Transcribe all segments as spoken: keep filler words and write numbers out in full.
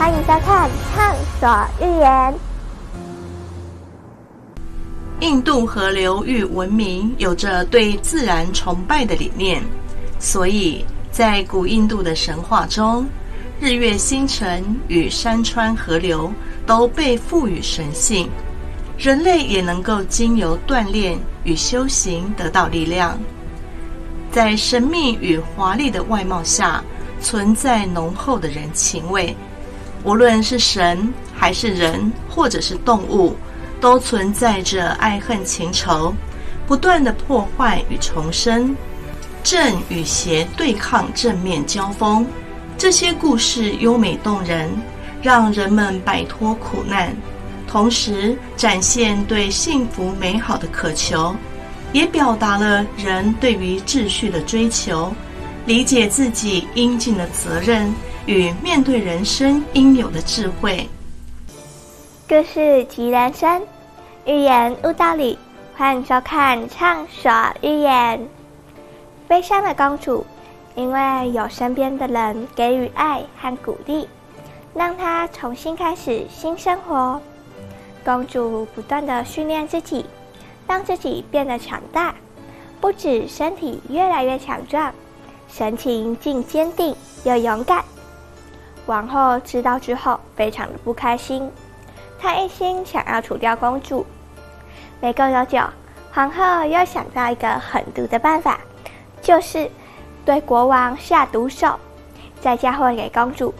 欢迎收看《畅所欲言》。 印度河流域文明有着对自然崇拜的理念，所以在古印度的神话中，日月星辰与山川河流都被赋予神性，人类也能够经由锻炼与修行得到力量。在神秘与华丽的外貌下，存在浓厚的人情味。无论是神还是人，或者是动物，都存在着爱恨情仇，不断的破坏与重生，正与邪对抗，正面交锋。这些故事优美动人，让人们摆脱苦难，同时展现对幸福美好的渴求，也表达了人对于秩序的追求，理解自己应尽的责任与面对人生应有的智慧。 故事即人生，寓言悟道理，欢迎收看《畅所欲言》。悲伤的公主，因为有身边的人给予爱和鼓励，让她重新开始新生活。公主不断地训练自己，让自己变得强大，不止身体越来越强壮，神情竟坚定又勇敢。王后知道之后非常的不开心，她一心想要除掉公主。没过多久，皇后又想到一个狠毒的办法，就是对国王下毒手，再嫁祸给公主。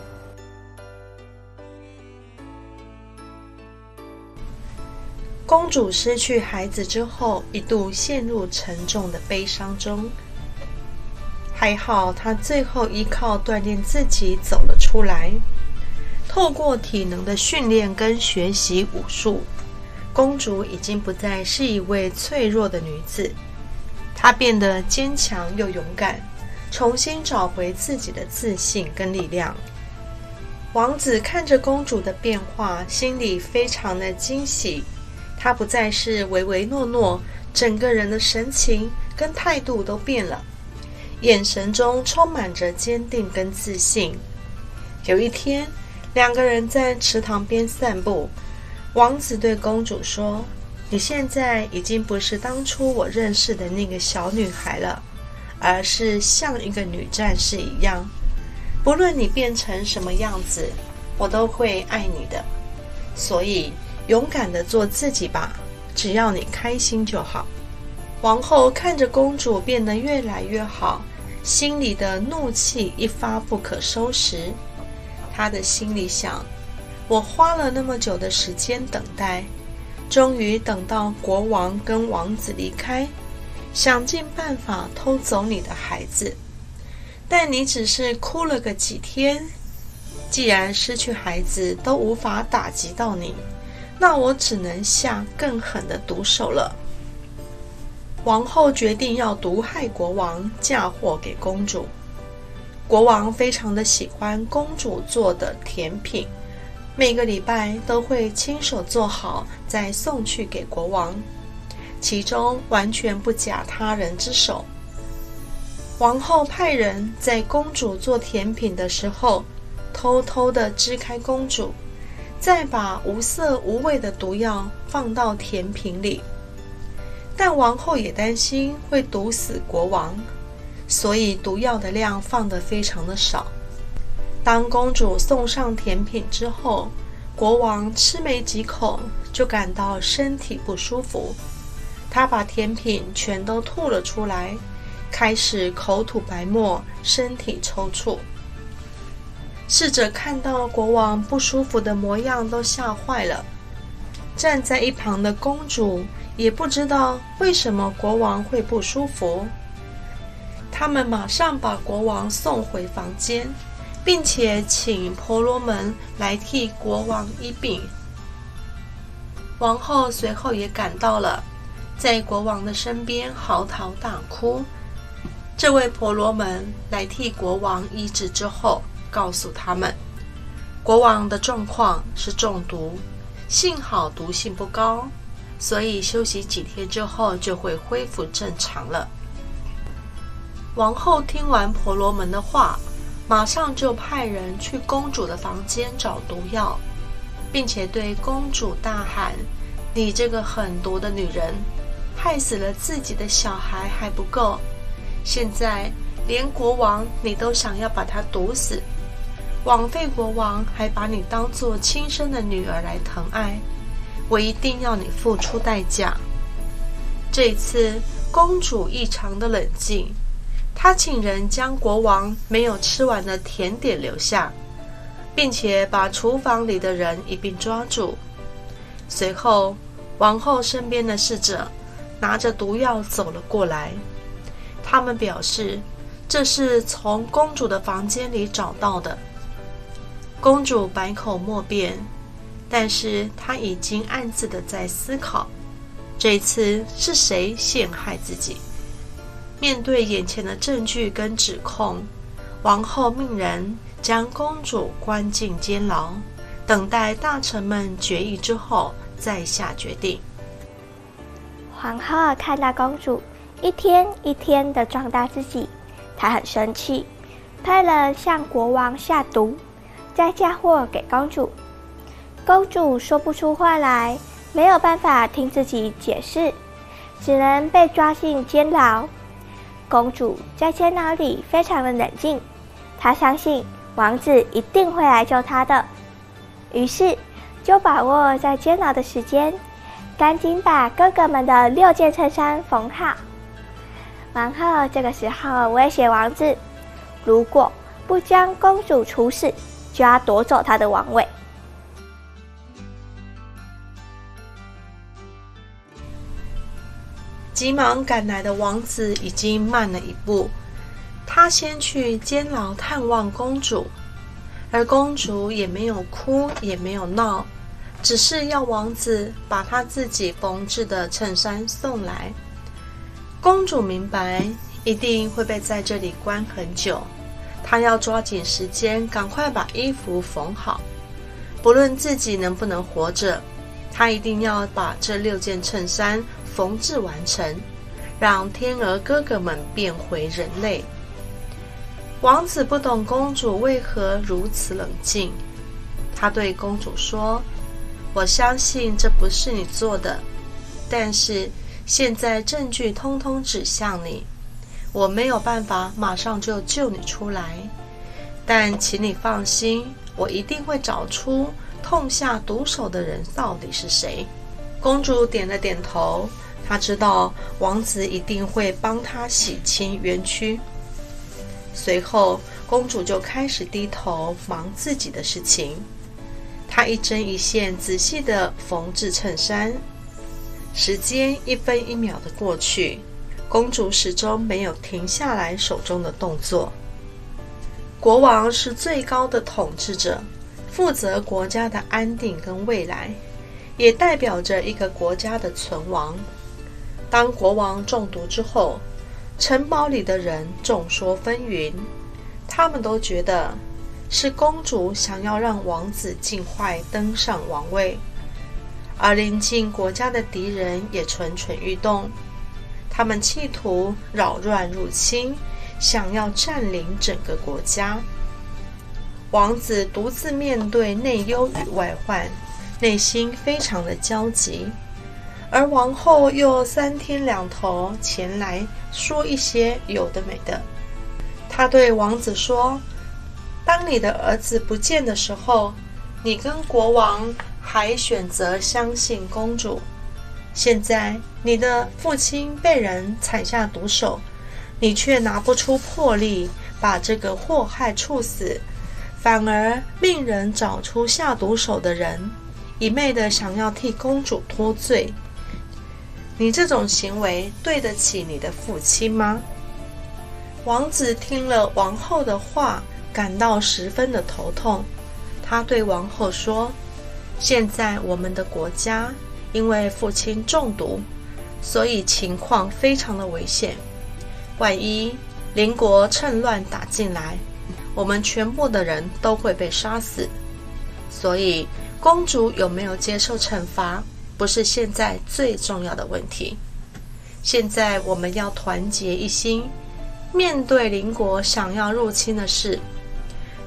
公主失去孩子之后，一度陷入沉重的悲伤中。还好她最后依靠锻炼自己走了出来，透过体能的训练跟学习武术，公主已经不再是一位脆弱的女子，她变得坚强又勇敢，重新找回自己的自信跟力量。王子看着公主的变化，心里非常的惊喜。她不再是唯唯诺诺，整个人的神情跟态度都变了，眼神中充满着坚定跟自信。有一天，两个人在池塘边散步，王子对公主说：“你现在已经不是当初我认识的那个小女孩了，而是像一个女战士一样。不论你变成什么样子，我都会爱你的。所以勇敢地做自己吧，只要你开心就好。”王后看着公主变得越来越好，心里的怒气一发不可收拾。她的心里想：我花了那么久的时间等待，终于等到国王跟王子离开，想尽办法偷走你的孩子，但你只是哭了个几天。既然失去孩子都无法打击到你，那我只能下更狠的毒手了。王后决定要毒害国王，嫁祸给公主。国王非常的喜欢公主做的甜品，每个礼拜都会亲手做好，再送去给国王，其中完全不假他人之手。王后派人在公主做甜品的时候，偷偷地支开公主，再把无色无味的毒药放到甜品里。但王后也担心会毒死国王，所以毒药的量放得非常的少。当公主送上甜品之后，国王吃没几口就感到身体不舒服，他把甜品全都吐了出来，开始口吐白沫，身体抽搐。侍者看到国王不舒服的模样都吓坏了，站在一旁的公主也不知道为什么国王会不舒服。他们马上把国王送回房间，并且请婆罗门来替国王医病。王后随后也赶到了，在国王的身边嚎啕大哭。这位婆罗门来替国王医治之后，告诉他们，国王的状况是中毒，幸好毒性不高，所以休息几天之后就会恢复正常了。王后听完婆罗门的话， 马上就派人去公主的房间找毒药，并且对公主大喊：你这个狠毒的女人，害死了自己的小孩还不够，现在连国王你都想要把他毒死，枉费国王还把你当作亲生的女儿来疼爱，我一定要你付出代价。这一次公主异常的冷静，她请人将国王没有吃完的甜点留下，并且把厨房里的人一并抓住。随后王后身边的侍者拿着毒药走了过来，他们表示这是从公主的房间里找到的。公主百口莫辩，但是她已经暗自的在思考，这一次是谁陷害自己。面对眼前的证据跟指控，王后命人将公主关进监牢，等待大臣们决议之后再下决定。 皇后看到公主一天一天的壮大自己，她很生气，派人向国王下毒，再嫁祸给公主。公主说不出话来，没有办法听自己解释，只能被抓进监牢。公主在监牢里非常的冷静，她相信王子一定会来救她的，于是就把握在监牢的时间，赶紧把哥哥们的六件衬衫缝好。王后这个时候威胁王子，如果不将公主处死，就要夺走她的王位。 急忙赶来的王子已经慢了一步，他先去监牢探望公主，而公主也没有哭也没有闹，只是要王子把她自己缝制的衬衫送来。公主明白一定会被在这里关很久，她要抓紧时间赶快把衣服缝好，不论自己能不能活着，她一定要把这六件衬衫缝制完成，让天鹅哥哥们变回人类。王子不懂公主为何如此冷静，他对公主说：我相信这不是你做的，但是现在证据通通指向你，我没有办法马上就救你出来，但请你放心，我一定会找出痛下毒手的人到底是谁。公主点了点头，她知道王子一定会帮她洗清冤屈。随后公主就开始低头忙自己的事情，她一针一线仔细地缝制衬衫。时间一分一秒的过去，公主始终没有停下来手中的动作。国王是最高的统治者，负责国家的安定跟未来，也代表着一个国家的存亡。当国王中毒之后，城堡里的人众说纷纭，他们都觉得是公主想要让王子尽快登上王位，而邻近国家的敌人也蠢蠢欲动，他们企图扰乱入侵，想要占领整个国家。王子独自面对内忧与外患，内心非常的焦急，而王后又三天两头前来说一些有的没的。她对王子说：当你的儿子不见的时候，你跟国王还选择相信公主，现在你的父亲被人踩下毒手，你却拿不出魄力把这个祸害处死，反而命人找出下毒手的人，一昧的想要替公主脱罪。你这种行为对得起你的父亲吗？王子听了王后的话，感到十分的头痛。他对王后说：现在我们的国家因为父亲中毒，所以情况非常的危险，万一邻国趁乱打进来，我们全部的人都会被杀死。所以公主有没有接受惩罚，不是现在最重要的问题。现在我们要团结一心，面对邻国想要入侵的事，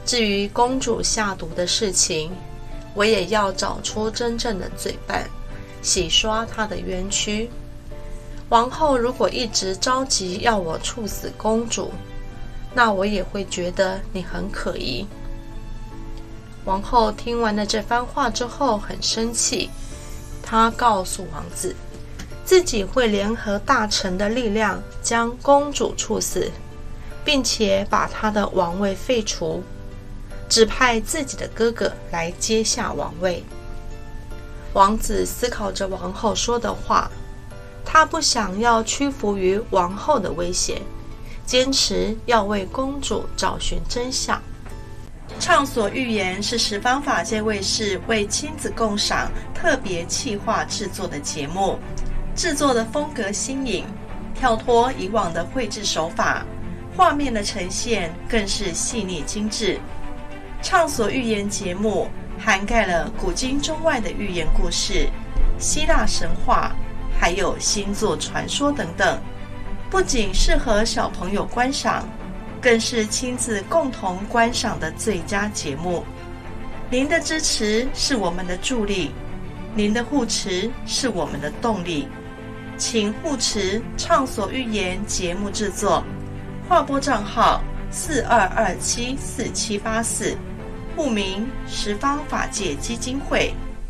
至于公主下毒的事情，我也要找出真正的罪犯，洗刷她的冤屈。王后如果一直着急要我处死公主，那我也会觉得你很可疑。”王后听完了这番话之后很生气，她告诉王子，自己会联合大臣的力量将公主处死，并且把她的王位废除，指派自己的哥哥来接下王位。王子思考着王后说的话，他不想要屈服于王后的威胁，坚持要为公主找寻真相。畅所欲言是十方法界卫视为亲子共赏特别企划制作的节目，制作的风格新颖，跳脱以往的绘制手法，画面的呈现更是细腻精致。畅所欲言节目涵盖了古今中外的寓言故事、希腊神话，还有星座传说等等，不仅适合小朋友观赏，更是亲子共同观赏的最佳节目。您的支持是我们的助力，您的护持是我们的动力，请护持畅所欲言节目制作，划拨账号四二二七四七八四，户名十方法界基金会。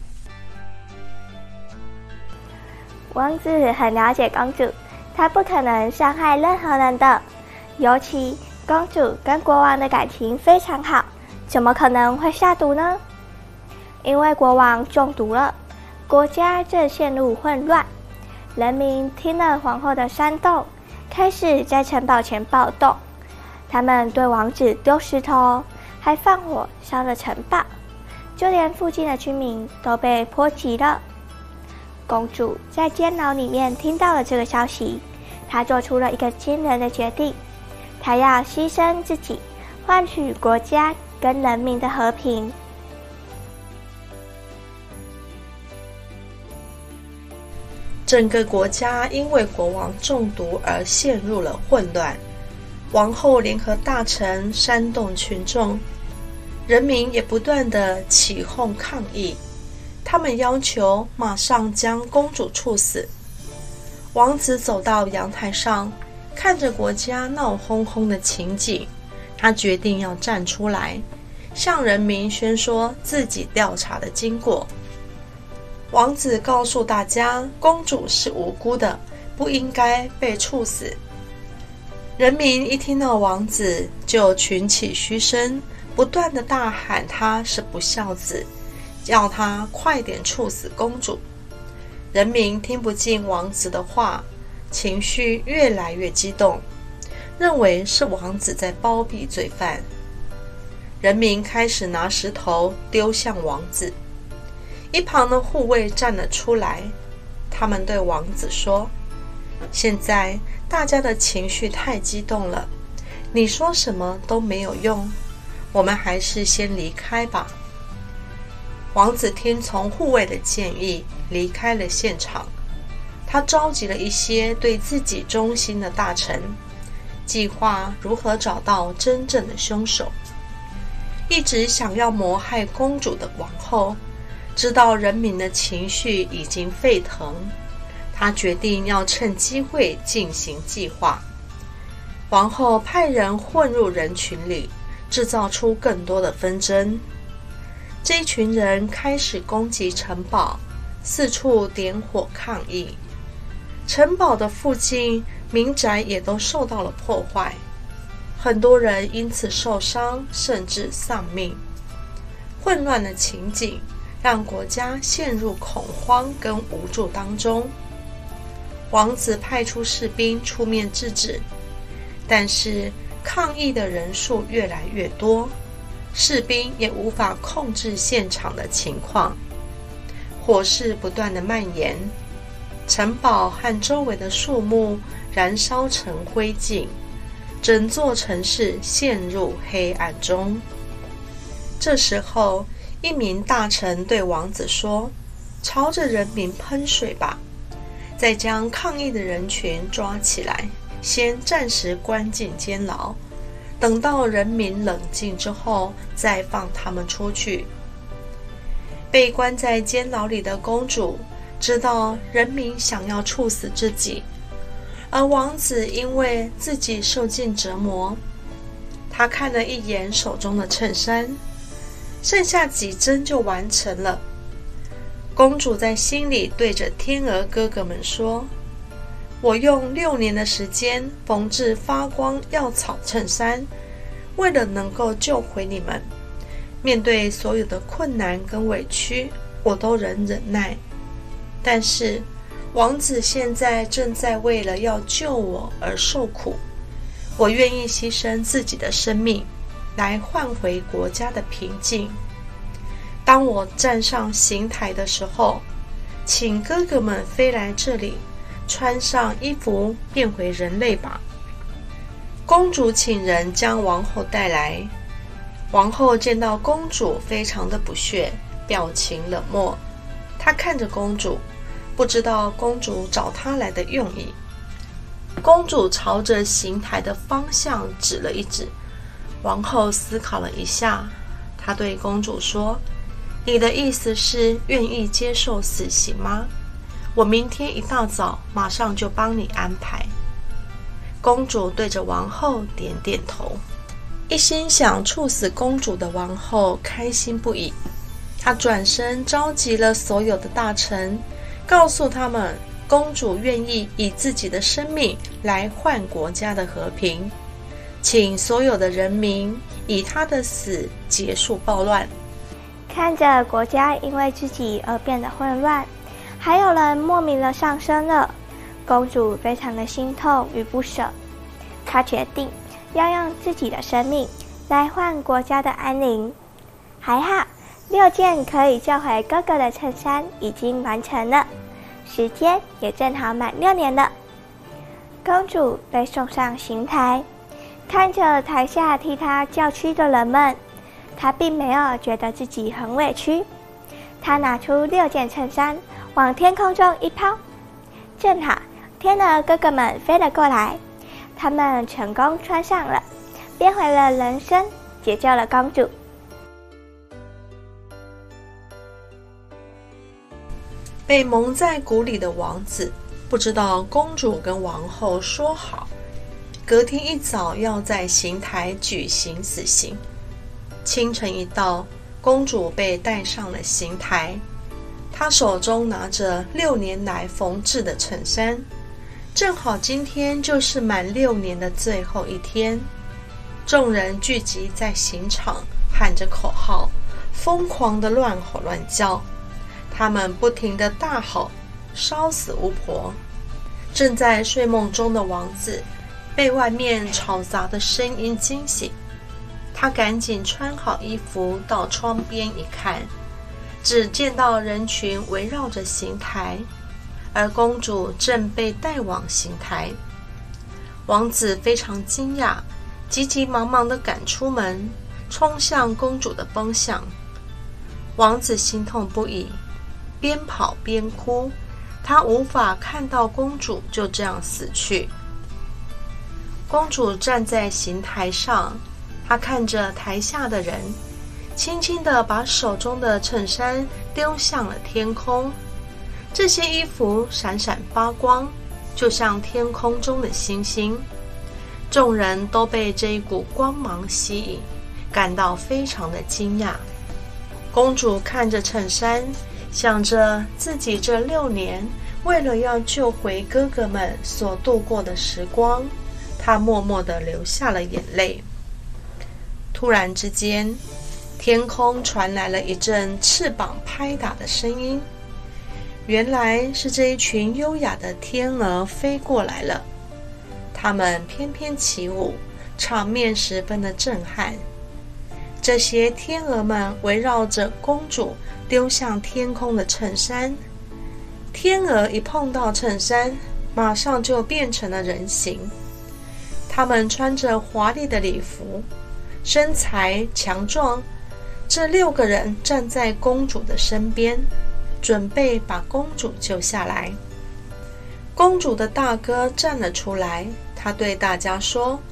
王子很了解公主，他不可能伤害任何人的，尤其公主跟国王的感情非常好，怎么可能会下毒呢？因为国王中毒了，国家正陷入混乱，人民听了皇后的煽动，开始在城堡前暴动，他们对王子丢石头，还放火烧了城堡，就连附近的居民都被波及了。公主在监牢里面听到了这个消息，她做出了一个惊人的决定，她要牺牲自己，换取国家跟人民的和平。 整个国家因为国王中毒而陷入了混乱，王后联合大臣煽动群众，人民也不断地起哄抗议，他们要求马上将公主处死。王子走到阳台上，看着国家闹哄哄的情景，他决定要站出来，向人民宣说自己调查的经过。王子告诉大家，公主是无辜的，不应该被处死。人民一听到王子，就群起嘘声，不断地大喊他是不孝子，要他快点处死公主。人民听不进王子的话，情绪越来越激动，认为是王子在包庇罪犯。人民开始拿石头丢向王子，一旁的护卫站了出来，他们对王子说：“现在大家的情绪太激动了，你说什么都没有用，我们还是先离开吧。”王子听从护卫的建议，离开了现场。他召集了一些对自己忠心的大臣，计划如何找到真正的凶手。一直想要谋害公主的王后，知道人民的情绪已经沸腾，她决定要趁机会进行计划。王后派人混入人群里，制造出更多的纷争。这一群人开始攻击城堡，四处点火抗议。城堡的附近民宅也都受到了破坏，很多人因此受伤，甚至丧命。混乱的情景让国家陷入恐慌跟无助当中。王子派出士兵出面制止，但是抗议的人数越来越多，士兵也无法控制现场的情况，火势不断的蔓延，城堡和周围的树木燃烧成灰烬，整座城市陷入黑暗中。这时候，一名大臣对王子说：“朝着人民喷水吧，再将抗议的人群抓起来，先暂时关进监牢， 等到人民冷静之后，再放他们出去。被关在监牢里的公主知道人民想要处死自己，而王子因为自己受尽折磨，他看了一眼手中的衬衫，剩下几针就完成了。公主在心里对着天鹅哥哥们说，我用六年的时间缝制发光药草衬衫，为了能够救回你们，面对所有的困难跟委屈，我都能忍耐。但是王子现在正在为了要救我而受苦，我愿意牺牲自己的生命来换回国家的平静。当我站上刑台的时候，请哥哥们飞来这里，穿上衣服变回人类吧。公主请人将王后带来，王后见到公主非常的不屑，表情冷漠。她看着公主，不知道公主找她来的用意。公主朝着刑台的方向指了一指，王后思考了一下，她对公主说，你的意思是愿意接受死刑吗？我明天一大早马上就帮你安排。公主对着王后点点头。一心想处死公主的王后开心不已，她转身召集了所有的大臣，告诉他们公主愿意以自己的生命来换国家的和平，请所有的人民以她的死结束暴乱。 看着国家因为自己而变得混乱，还有人莫名的上升了，公主非常的心痛与不舍。她决定要用自己的生命来换国家的安宁。还好，六件可以救回哥哥的衬衫已经完成了，时间也正好满六年了。公主被送上刑台，看着台下替她叫屈的人们，她并没有觉得自己很委屈。她拿出六件衬衫往天空中一抛，正好天鹅哥哥们飞了过来，他们成功穿上了，变回了人身，解救了公主。 被蒙在鼓里的王子不知道公主跟王后说好，隔天一早要在刑台举行死刑。清晨一到，公主被带上了刑台，她手中拿着六年来缝制的衬衫，正好今天就是满六年的最后一天。众人聚集在刑场，喊着口号，疯狂地乱吼乱叫。他们不停地大吼，烧死巫婆。正在睡梦中的王子被外面吵杂的声音惊醒，他赶紧穿好衣服到窗边一看，只见到人群围绕着刑台，而公主正被带往刑台。王子非常惊讶，急急忙忙地赶出门，冲向公主的方向。王子心痛不已，边跑边哭，他无法看到公主就这样死去。公主站在刑台上，她看着台下的人，轻轻地把手中的衬衫丢向了天空。这些衣服闪闪发光，就像天空中的星星。众人都被这一股光芒吸引，感到非常的惊讶。公主看着衬衫，想着自己这六年为了要救回哥哥们所度过的时光，她默默地流下了眼泪。突然之间，天空传来了一阵翅膀拍打的声音，原来是这一群优雅的天鹅飞过来了。它们翩翩起舞，场面十分的震撼。这些天鹅们围绕着公主丢向天空的衬衫，天鹅一碰到衬衫，马上就变成了人形。它们穿着华丽的礼服，身材强壮。这六个人站在公主的身边，准备把公主救下来。公主的大哥站了出来，他对大家说：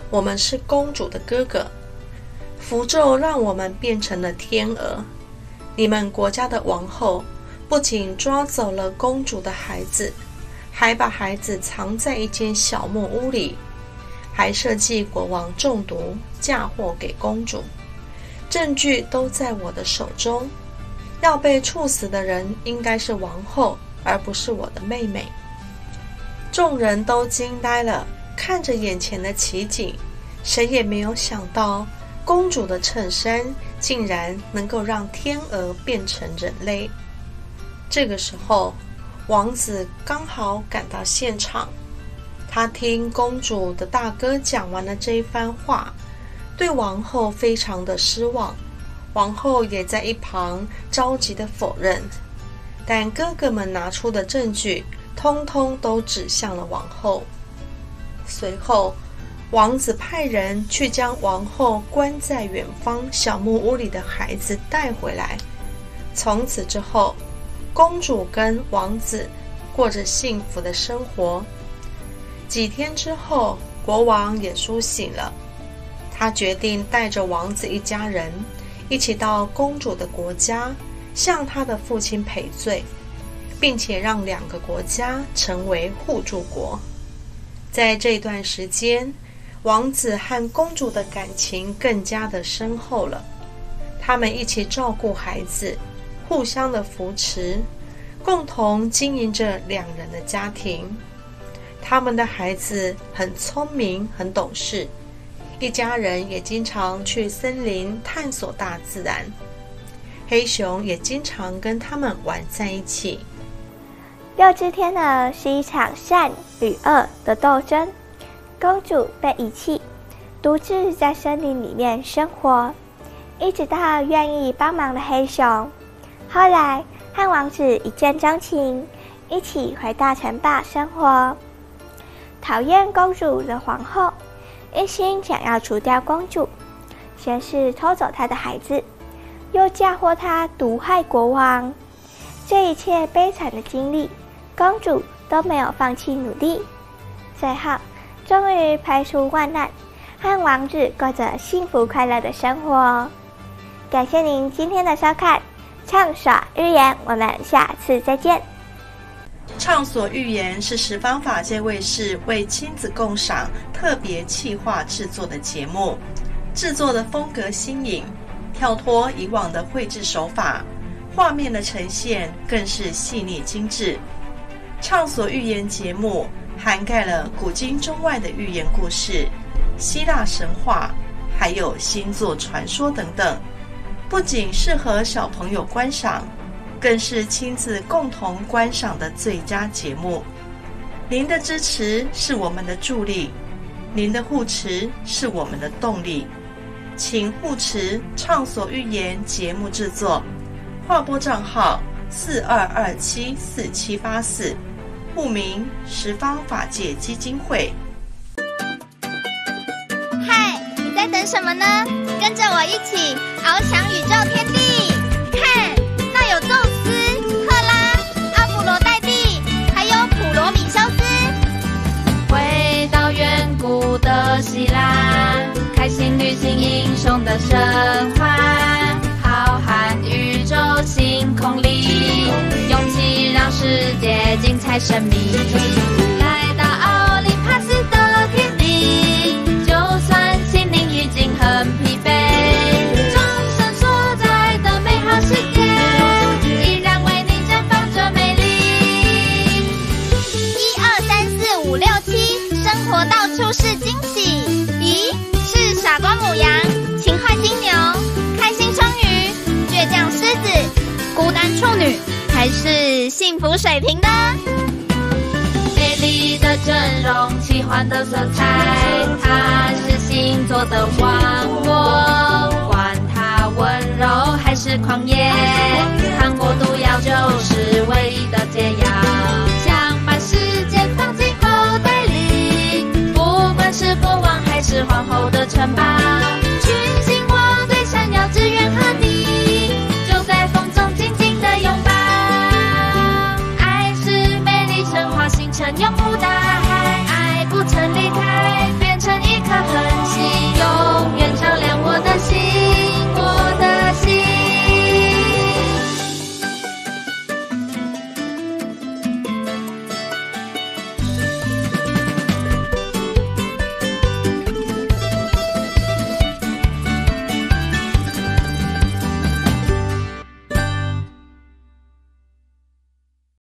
我们是公主的哥哥，符咒让我们变成了天鹅。你们国家的王后不仅抓走了公主的孩子，还把孩子藏在一间小木屋里，还设计国王中毒嫁祸给公主。证据都在我的手中，要被处死的人应该是王后，而不是我的妹妹。众人都惊呆了，看着眼前的奇景，谁也没有想到公主的衬衫竟然能够让天鹅变成人类。这个时候，王子刚好赶到现场，他听公主的大哥讲完了这一番话，对王后非常的失望。王后也在一旁着急的否认，但哥哥们拿出的证据通通都指向了王后。随后，王子派人去将王后关在远方小木屋里的孩子带回来。从此之后，公主跟王子过着幸福的生活。几天之后，国王也苏醒了，他决定带着王子一家人一起到公主的国家，向他的父亲赔罪，并且让两个国家成为互助国。在这段时间，王子和公主的感情更加的深厚了，他们一起照顾孩子，互相的扶持，共同经营着两人的家庭。他们的孩子很聪明，很懂事，一家人也经常去森林探索大自然，黑熊也经常跟他们玩在一起。 六只天鹅是一场善与恶的斗争，公主被遗弃，独自在森林里面生活，一直到愿意帮忙的黑熊，后来和王子一见钟情，一起回到城堡生活。讨厌公主的皇后一心想要除掉公主，先是偷走她的孩子，又嫁祸她毒害国王。这一切悲惨的经历，公主都没有放弃努力，最后终于排除万难，和王子过着幸福快乐的生活。感谢您今天的收看，畅耍寓言，我们下次再见。 畅所欲言是十方法界卫视为亲子共赏特别企划制作的节目，制作的风格新颖，跳脱以往的绘制手法，画面的呈现更是细腻精致。畅所欲言节目涵盖了古今中外的寓言故事、希腊神话，还有星座传说等等，不仅适合小朋友观赏，更是亲子共同观赏的最佳节目。您的支持是我们的助力，您的护持是我们的动力，请护持畅所欲言节目制作，划拨账号四二二七四七八四，户名十方法界基金会。 嗨，你在等什么呢？跟着我一起翱翔宇宙天地，看，那有宙斯、赫拉、阿波罗戴蒂，还有普罗米修斯。 回到远古的希腊，开心旅行英雄的神话，浩瀚宇宙星空里，勇气让世界精彩神秘。来到奥林帕斯的天地，就算心灵已经很疲惫，众神所在的美好世界，依然为你绽放着美丽。 一二三四五六七，生活到处是惊喜。咦，是傻瓜母羊、勤快金牛、开心双鱼、倔强狮子、孤单处女，还是幸福水瓶呢？ 美丽的阵容，奇幻的色彩，它是星座的王国，管它温柔还是狂野，糖果毒药就是唯一的解药，想把世界放进口袋里，不管是国王还是皇后的城堡，群星